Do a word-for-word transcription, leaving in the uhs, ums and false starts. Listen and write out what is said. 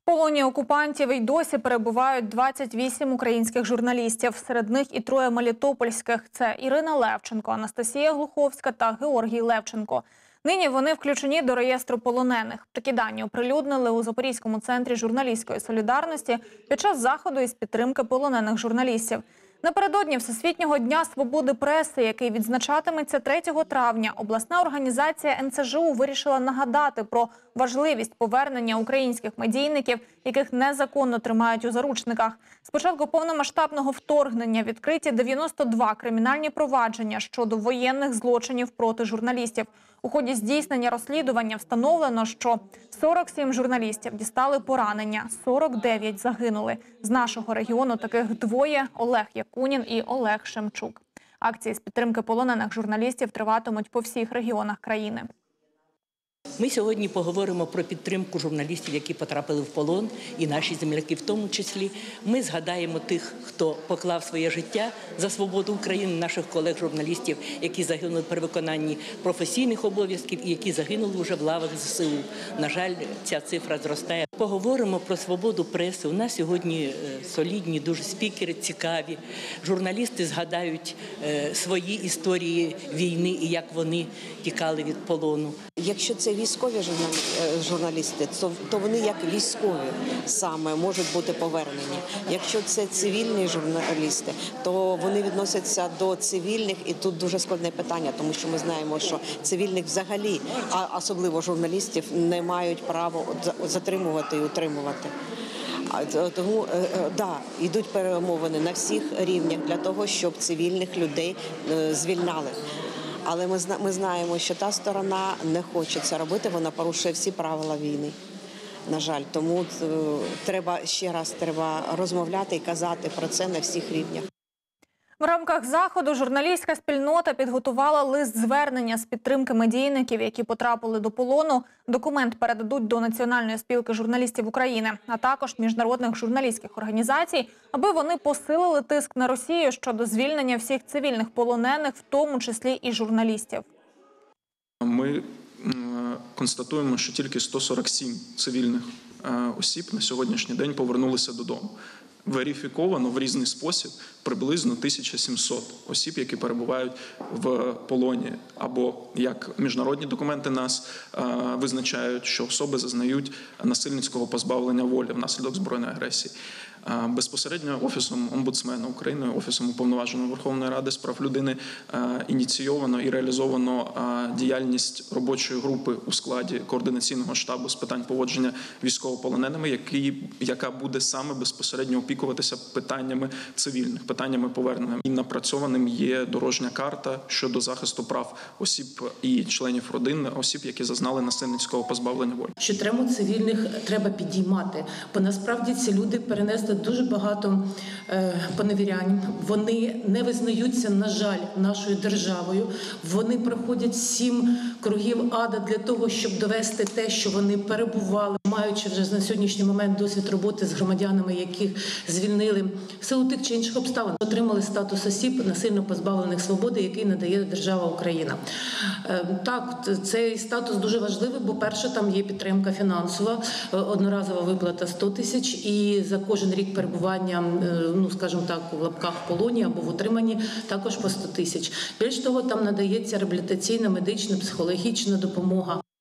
полоні окупантів і досі перебувають двадцять вісім українських журналістів. Серед них і троє мелітопольських – це Ірина Левченко, Анастасія Глуховська та Георгій Левченко. Нині вони включені до реєстру полонених. Такі дані оприлюднили у Запорізькому центрі журналістської солідарності під час заходу із підтримки полонених журналістів. Напередодні Всесвітнього дня свободи преси, який відзначатиметься третього травня, обласна організація ен це же у вирішила нагадати про важливість повернення українських медійників, яких незаконно тримають у заручниках. З початку повномасштабного вторгнення відкриті дев'яносто два кримінальні провадження щодо воєнних злочинів проти журналістів. У ході здійснення розслідування встановлено, що сорок сім журналістів дістали поранення, сорок дев'ять загинули. З нашого регіону таких двоє – Олег Якунін і Олег Шемчук. Акції з підтримки полонених журналістів триватимуть по всіх регіонах країни. Ми сьогодні поговоримо про підтримку журналістів, які потрапили в полон, і наші земляки в тому числі. Ми згадаємо тих, хто поклав своє життя за свободу України, наших колег-журналістів, які загинули при виконанні професійних обов'язків і які загинули вже в лавах зе се у. На жаль, ця цифра зростає. Поговоримо про свободу преси. У нас сьогодні солідні, дуже спікери, цікаві. Журналісти згадають свої історії війни і як вони тікали від полону. Якщо це військові журналісти, то вони як військові саме можуть бути повернені. Якщо це цивільні журналісти, то вони відносяться до цивільних, і тут дуже складне питання, тому що ми знаємо, що цивільних взагалі, а особливо журналістів, не мають права затримувати і утримувати. Тому, да, йдуть перемовини на всіх рівнях для того, щоб цивільних людей звільняли. Але ми, ми знаємо, що та сторона не хоче це робити, вона порушує всі правила війни. На жаль, тому треба ще раз треба розмовляти і казати про це на всіх рівнях. В рамках заходу журналістська спільнота підготувала лист-звернення з підтримки медійників, які потрапили до полону. Документ передадуть до Національної спілки журналістів України, а також міжнародних журналістських організацій, аби вони посилили тиск на Росію щодо звільнення всіх цивільних полонених, в тому числі і журналістів. Ми констатуємо, що тільки сто сорок сім цивільних осіб на сьогоднішній день повернулися додому. Верифіковано в різний спосіб приблизно тисяча сімсот осіб, які перебувають в полоні. Або, як міжнародні документи нас е, визначають, що особи зазнають насильницького позбавлення волі внаслідок збройної агресії. Е, безпосередньо Офісом омбудсмена України, Офісом Уповноваженого Верховної Ради з прав людини е, ініційовано і реалізовано е, діяльність робочої групи у складі координаційного штабу з питань поводження військовополоненими, які, яка буде саме безпосередньо опікуватися питаннями цивільних, питаннями повернення. І напрацьованим є дорожня карта щодо захисту прав осіб і членів родин, осіб, які зазнали насильницького позбавлення волі. Що тему цивільних треба підіймати, бо насправді ці люди перенесли дуже багато е, поневірянь. Вони не визнаються, на жаль, нашою державою. Вони проходять сім кругів ада для того, щоб довести те, що вони перебували, маючи вже на сьогоднішній момент досвід роботи з громадянами, яких звільнили в силу тих чи інших обставин, отримали статус осіб, насильно позбавлених свободи, який надає держава Україна. Так, цей статус дуже важливий, бо перше, там є підтримка фінансова, одноразова виплата сто тисяч, і за кожен рік перебування, ну, скажімо так, в лапках в полоні або в утриманні також по сто тисяч. Більш того, там надається реабілітаційна, медична, психологічна допомога.